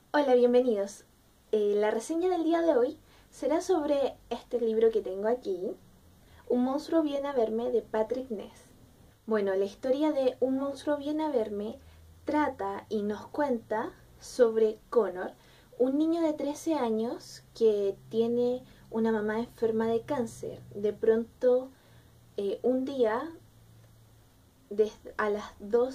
Hola, bienvenidos. La reseña del día de hoy será sobre este libro que tengo aquí, Un monstruo viene a verme, de Patrick Ness. Bueno, la historia de Un monstruo viene a verme trata y nos cuenta sobre Connor, un niño de 13 años que tiene una mamá enferma de cáncer. De pronto, un día, a las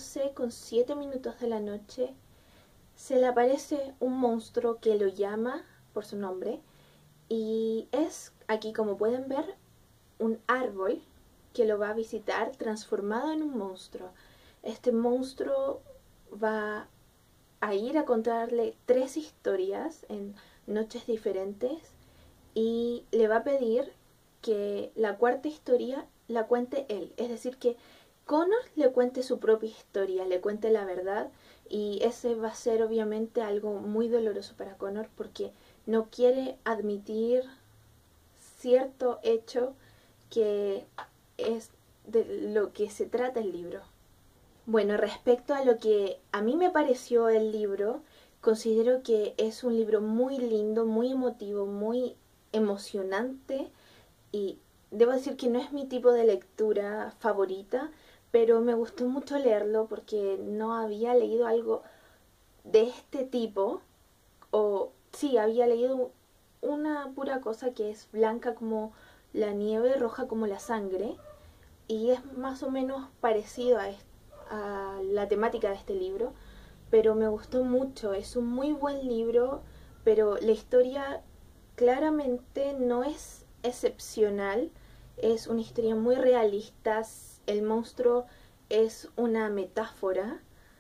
12:07 de la noche, se le aparece un monstruo que lo llama por su nombre y es, aquí como pueden ver, un árbol que lo va a visitar transformado en un monstruo. Este monstruo va a ir a contarle 3 historias en noches diferentes y le va a pedir que la cuarta historia la cuente él. Es decir, que Connor le cuente su propia historia, le cuente la verdad, y ese va a ser obviamente algo muy doloroso para Connor porque no quiere admitir cierto hecho que es de lo que se trata el libro. Bueno, respecto a lo que a mí me pareció el libro, considero que es un libro muy lindo, muy emotivo, muy emocionante, y debo decir que no es mi tipo de lectura favorita, pero me gustó mucho leerlo porque no había leído algo de este tipo, o sí, había leído una pura cosa que es blanca como la nieve, roja como la sangre, y es más o menos parecido a la temática de este libro, pero me gustó mucho. Es un muy buen libro, pero la historia claramente no es excepcional, es una historia muy realista. El monstruo es una metáfora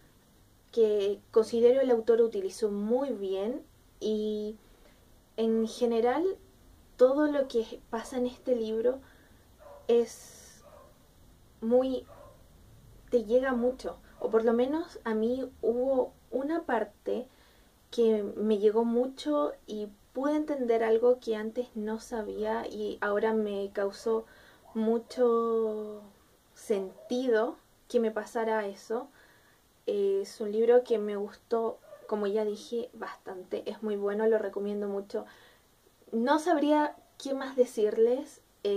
que considero el autor utilizó muy bien, y en general todo lo que pasa en este libro es muy, te llega mucho, o por lo menos a mí hubo una parte que me llegó mucho y pude entender algo que antes no sabía y ahora me causó mucho sentido que me pasara eso. Es un libro que me gustó, como ya dije, bastante. Es muy bueno, lo recomiendo mucho. No sabría qué más decirles.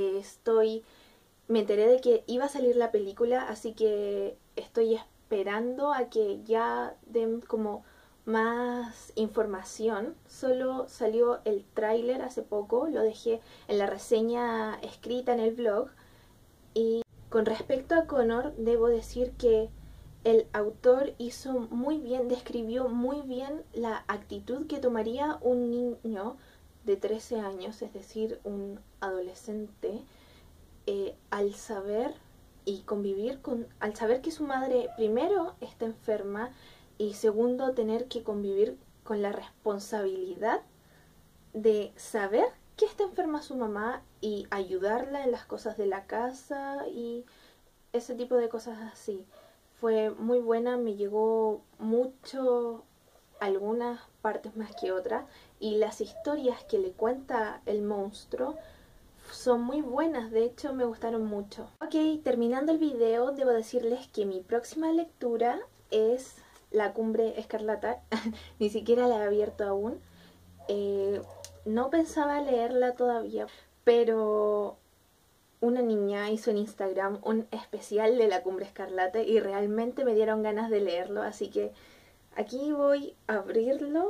Me enteré de que iba a salir la película, así que estoy esperando a que ya den como más información. Solo salió el tráiler hace poco, lo dejé en la reseña escrita en el blog. Y con respecto a Connor, debo decir que el autor hizo muy bien, describió muy bien la actitud que tomaría un niño de 13 años, es decir, un adolescente, al saber y convivir con, al saber que su madre primero está enferma y segundo tener que convivir con la responsabilidad de saber que está enferma su mamá y ayudarla en las cosas de la casa y ese tipo de cosas así. Fue muy buena, me llegó mucho, algunas partes más que otras, y las historias que le cuenta el monstruo son muy buenas, de hecho me gustaron mucho. Ok, terminando el video, debo decirles que mi próxima lectura es La Cumbre Escarlata. Ni siquiera la he abierto aún. No pensaba leerla todavía, pero una niña hizo en Instagram un especial de La Cumbre Escarlata y realmente me dieron ganas de leerlo, así que aquí voy a abrirlo.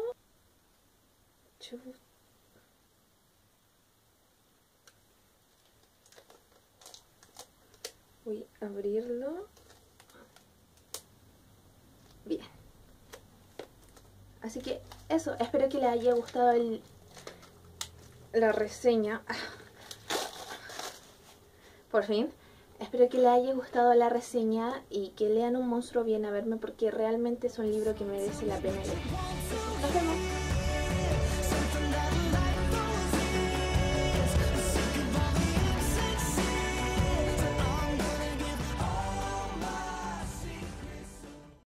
Voy a abrirlo. Bien. Así que eso, espero que les haya gustado la reseña. Por fin. Espero que les haya gustado la reseña y que lean Un monstruo viene a verme porque realmente es un libro que merece la pena leer. Nos vemos.